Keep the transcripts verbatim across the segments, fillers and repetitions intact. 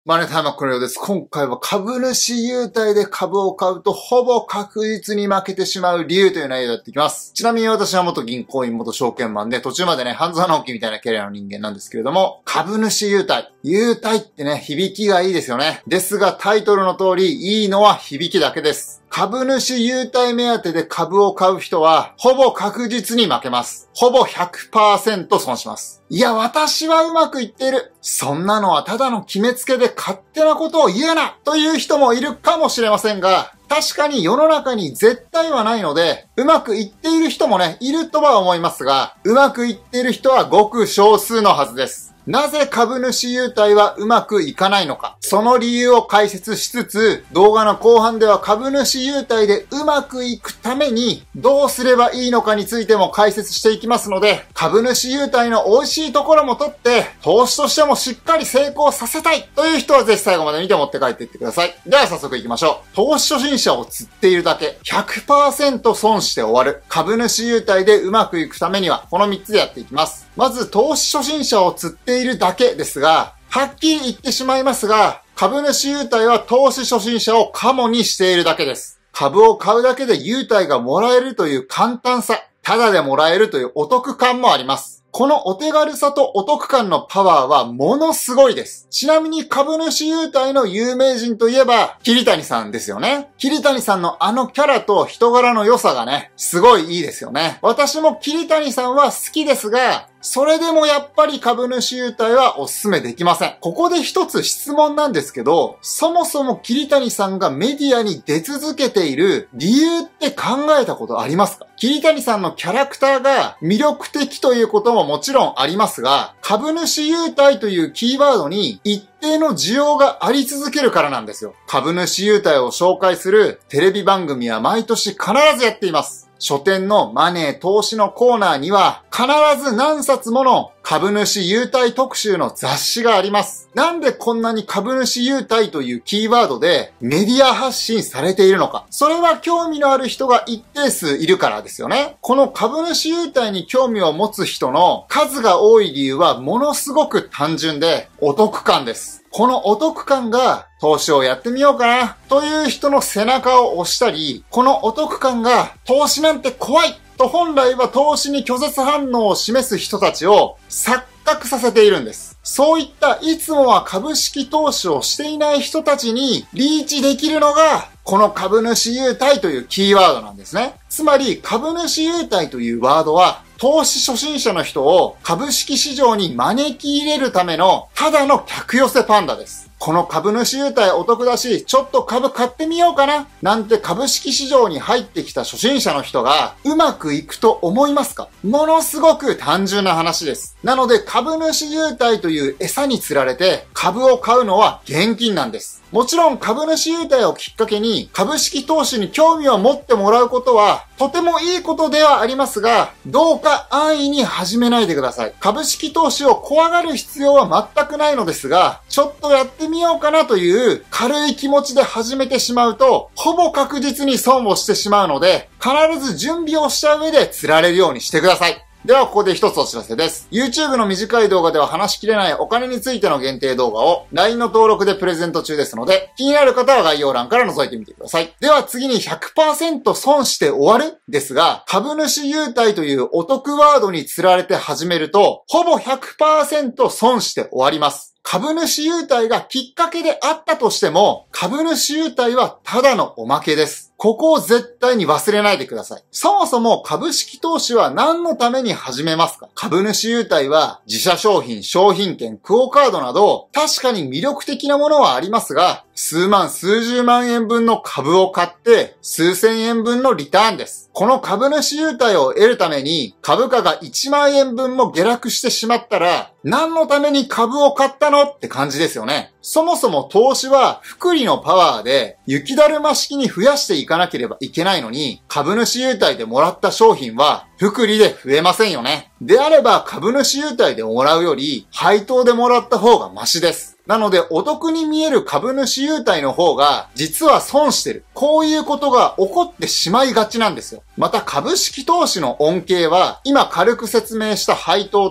マネタイマーこのようです。今回は株主優待で株を買うとほぼ確実に負けてしまう理由という内容でやっていきます。ちなみに私は元銀行員、元証券マンで途中までね、半沢直樹みたいなキャリアの人間なんですけれども、株主優待。優待ってね、響きがいいですよね。ですがタイトルの通り、いいのは響きだけです。株主優待目当てで株を買う人は、ほぼ確実に負けます。ほぼ ひゃくパーセント 損します。いや、私はうまくいっている。そんなのはただの決めつけで勝手なことを言うなという人もいるかもしれませんが、確かに世の中に絶対はないので、うまくいっている人もね、いるとは思いますが、うまくいっている人はごく少数のはずです。なぜ株主優待はうまくいかないのか。その理由を解説しつつ、動画の後半では株主優待でうまくいくためにどうすればいいのかについても解説していきますので、株主優待の美味しいところも取って、投資としてもしっかり成功させたいという人はぜひ最後まで見て持って帰っていってください。では早速行きましょう。投資初心者を釣っているだけ、ひゃくパーセント 損して終わる。株主優待でうまくいくためには、このみっつでやっていきます。まず、投資初心者を釣っているだけですが、はっきり言ってしまいますが、株主優待は投資初心者をカモにしているだけです。株を買うだけで優待がもらえるという簡単さ、ただでもらえるというお得感もあります。このお手軽さとお得感のパワーはものすごいです。ちなみに株主優待の有名人といえば、桐谷さんですよね。桐谷さんのあのキャラと人柄の良さがね、すごいいいですよね。私も桐谷さんは好きですが、それでもやっぱり株主優待はお勧めできません。ここで一つ質問なんですけど、そもそも桐谷さんがメディアに出続けている理由って考えたことありますか？桐谷さんのキャラクターが魅力的ということももちろんありますが、株主優待というキーワードに一定の需要があり続けるからなんですよ。株主優待を紹介するテレビ番組は毎年必ずやっています。書店のマネー投資のコーナーには必ず何冊もの株主優待特集の雑誌があります。なんでこんなに株主優待というキーワードでメディア発信されているのか。それは興味のある人が一定数いるからですよね。この株主優待に興味を持つ人の数が多い理由はものすごく単純でお得感です。このお得感が投資をやってみようかなという人の背中を押したり、このお得感が投資なんて怖いと本来は投資に拒絶反応を示す人たちを錯覚させているんです。そういったいつもは株式投資をしていない人たちにリーチできるのがこの株主優待というキーワードなんですね。つまり株主優待というワードは投資初心者の人を株式市場に招き入れるためのただの客寄せパンダです。この株主優待お得だし、ちょっと株買ってみようかななんて株式市場に入ってきた初心者の人がうまくいくと思いますか？ものすごく単純な話です。なので株主優待という餌に釣られて株を買うのは現金なんです。もちろん株主優待をきっかけに株式投資に興味を持ってもらうことはとてもいいことではありますが、どうか安易に始めないでください。株式投資を怖がる必要は全くないのですが、ちょっとやってみようかなという軽い気持ちで始めてしまうと、ほぼ確実に損をしてしまうので、必ず準備をした上で釣られるようにしてください。ではここで一つお知らせです。YouTube の短い動画では話しきれないお金についての限定動画を ライン の登録でプレゼント中ですので、気になる方は概要欄から覗いてみてください。では次に ひゃくパーセント 損して終わるですが、株主優待というお得ワードに釣られて始めると、ほぼ ひゃくパーセント 損して終わります。株主優待がきっかけであったとしても、株主優待はただのおまけです。ここを絶対に忘れないでください。そもそも株式投資は何のために始めますか？株主優待は自社商品、商品券、クオカードなど確かに魅力的なものはありますが、数万、数十万円分の株を買って数千円分のリターンです。この株主優待を得るために株価がいちまん円分も下落してしまったら、何のために株を買ったのって感じですよね。そもそも投資は複利のパワーで雪だるま式に増やしていかなければいけないのに、株主優待でもらった商品は複利で増えませんよね。であれば株主優待でもらうより配当でもらった方がマシです。なのでお得に見える株主優待の方が実は損してる。こういうことが起こってしまいがちなんですよ。また株式投資の恩恵は今軽く説明した配当と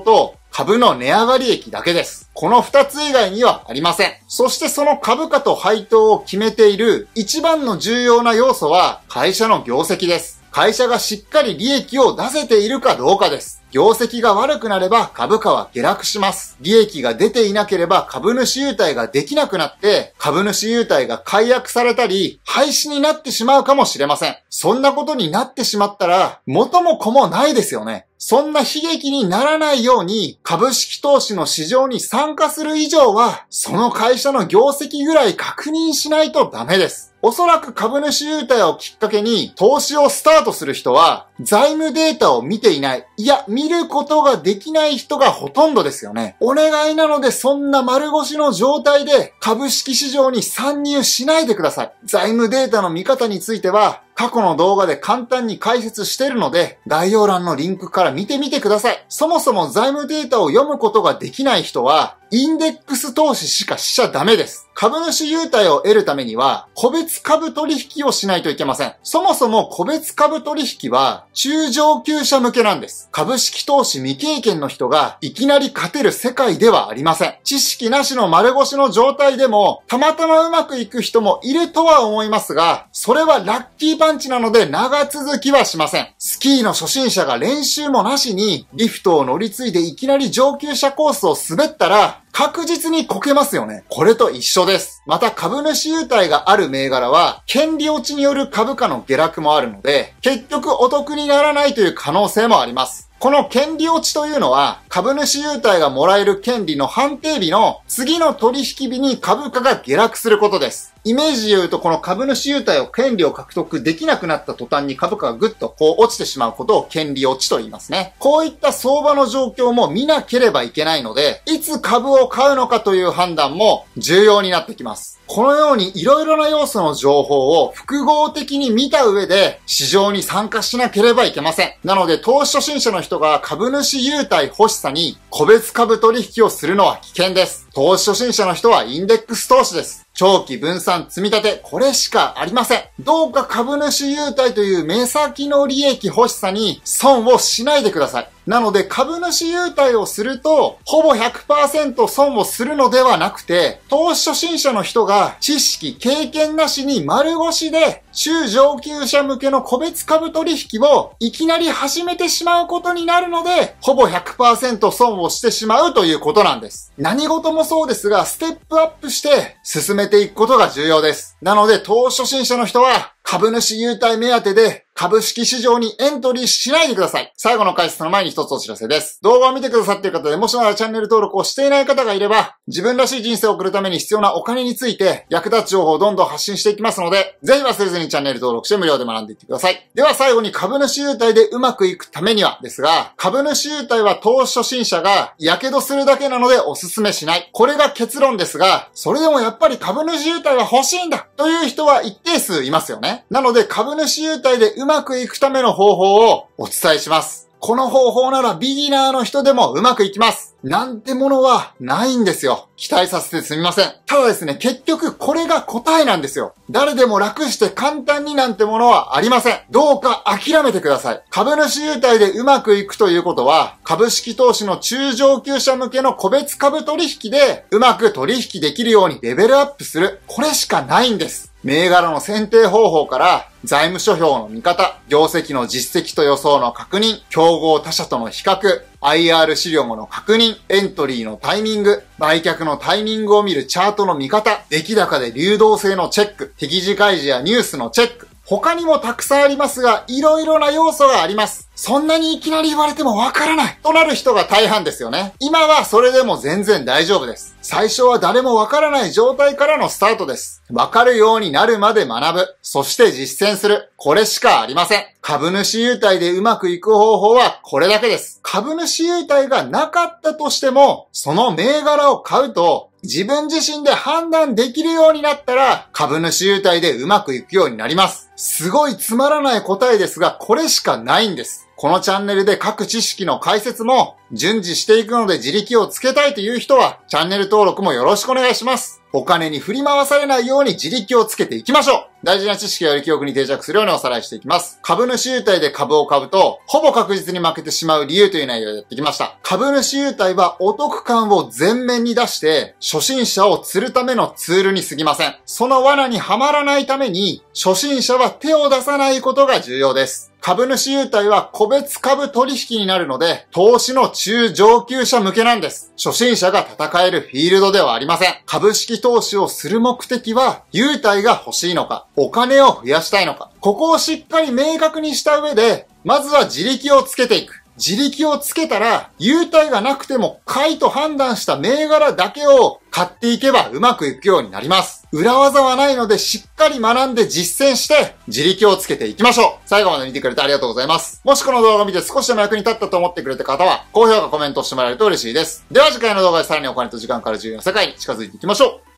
株の値上がり益だけです。この二つ以外にはありません。そしてその株価と配当を決めている一番の重要な要素は会社の業績です。会社がしっかり利益を出せているかどうかです。業績が悪くなれば株価は下落します。利益が出ていなければ株主優待ができなくなって株主優待が解約されたり廃止になってしまうかもしれません。そんなことになってしまったら元も子もないですよね。そんな悲劇にならないように株式投資の市場に参加する以上はその会社の業績ぐらい確認しないとダメです。おそらく株主優待をきっかけに投資をスタートする人は財務データを見ていない。いや、見ることができない人がほとんどですよね。お願いなのでそんな丸腰の状態で株式市場に参入しないでください。財務データの見方については過去の動画で簡単に解説しているので概要欄のリンクから見てみてください。そもそも財務データを読むことができない人はインデックス投資しかしちゃダメです。株主優待を得るためには個別株取引をしないといけません。そもそも個別株取引は中上級者向けなんです。株式投資未経験の人がいきなり勝てる世界ではありません。知識なしの丸腰の状態でもたまたまうまくいく人もいるとは思いますが、それはラッキーパンチなので長続きはしません。スキーの初心者が練習もなしにリフトを乗り継いでいきなり上級者コースを滑ったら確実にこけますよね。これと一緒です。また株主優待がある銘柄は権利落ちによる株価の下落もあるので結局お得にならないという可能性もあります。この権利落ちというのは株主優待がもらえる権利の判定日の次の取引日に株価が下落することです。イメージで言うとこの株主優待を権利を獲得できなくなった途端に株価がぐっとこう落ちてしまうことを権利落ちと言いますね。こういった相場の状況も見なければいけないので、いつ株を買うのかという判断も重要になってきます。このように色々な要素の情報を複合的に見た上で市場に参加しなければいけません。なので投資初心者の人が株主優待欲しさに個別株取引をするのは危険です。投資初心者の人はインデックス投資です。長期分散積み立て、これしかありません。どうか株主優待という目先の利益欲しさに損をしないでください。なので株主優待をするとほぼ ひゃくパーセント 損をするのではなくて、投資初心者の人が知識経験なしに丸腰で中上級者向けの個別株取引をいきなり始めてしまうことになるので、ほぼ ひゃくパーセント 損をしてしまうということなんです。何事もそうですがステップアップして進めていくことが重要です。なので投資初心者の人は株主優待目当てで株式市場にエントリーしないでください。最後の解説の前に一つお知らせです。動画を見てくださっている方でもしまだチャンネル登録をしていない方がいれば、自分らしい人生を送るために必要なお金について役立つ情報をどんどん発信していきますので、ぜひ忘れずにチャンネル登録して無料で学んでいってください。では最後に株主優待でうまくいくためにはですが、株主優待は投資初心者が火傷するだけなのでお勧めしない。これが結論ですが、それでもやっぱり株主優待は欲しいんだという人は一定数いますよね。なので株主優待でうまくいくための方法をお伝えします。この方法ならビギナーの人でもうまくいきます。なんてものはないんですよ。期待させてすみません。ただですね、結局これが答えなんですよ。誰でも楽して簡単になんてものはありません。どうか諦めてください。株主優待でうまくいくということは、株式投資の中上級者向けの個別株取引でうまく取引できるようにレベルアップする。これしかないんです。銘柄の選定方法から財務諸表の見方、業績の実績と予想の確認、競合他社との比較、アイアール 資料の確認、エントリーのタイミング、売却のタイミングを見るチャートの見方、出来高で流動性のチェック、適時開示やニュースのチェック、他にもたくさんありますが、いろいろな要素があります。そんなにいきなり言われてもわからないとなる人が大半ですよね。今はそれでも全然大丈夫です。最初は誰もわからない状態からのスタートです。わかるようになるまで学ぶ。そして実践する。これしかありません。株主優待でうまくいく方法はこれだけです。株主優待がなかったとしても、その銘柄を買うと、自分自身で判断できるようになったら、株主優待でうまくいくようになります。すごいつまらない答えですが、これしかないんです。このチャンネルで各知識の解説も順次していくので自力をつけたいという人は、チャンネル登録もよろしくお願いします。 お金に振り回されないように自力をつけていきましょう。大事な知識がより記憶に定着するようにおさらいしていきます。株主優待で株を買うと、ほぼ確実に負けてしまう理由という内容でやってきました。株主優待はお得感を前面に出して、初心者を釣るためのツールに過ぎません。その罠にはまらないために、初心者は手を出さないことが重要です。株主優待は個別株取引になるので、投資の中上級者向けなんです。初心者が戦えるフィールドではありません。株式投資をする目的は、優待が欲しいのか、お金を増やしたいのか、ここをしっかり明確にした上で、まずは自力をつけていく。自力をつけたら、優待がなくても買いと判断した銘柄だけを買っていけばうまくいくようになります。裏技はないのでしっかり学んで実践して自力をつけていきましょう。最後まで見てくれてありがとうございます。もしこの動画を見て少しでも役に立ったと思ってくれた方は、高評価、コメントしてもらえると嬉しいです。では次回の動画でさらにお金と時間から重要な世界に近づいていきましょう。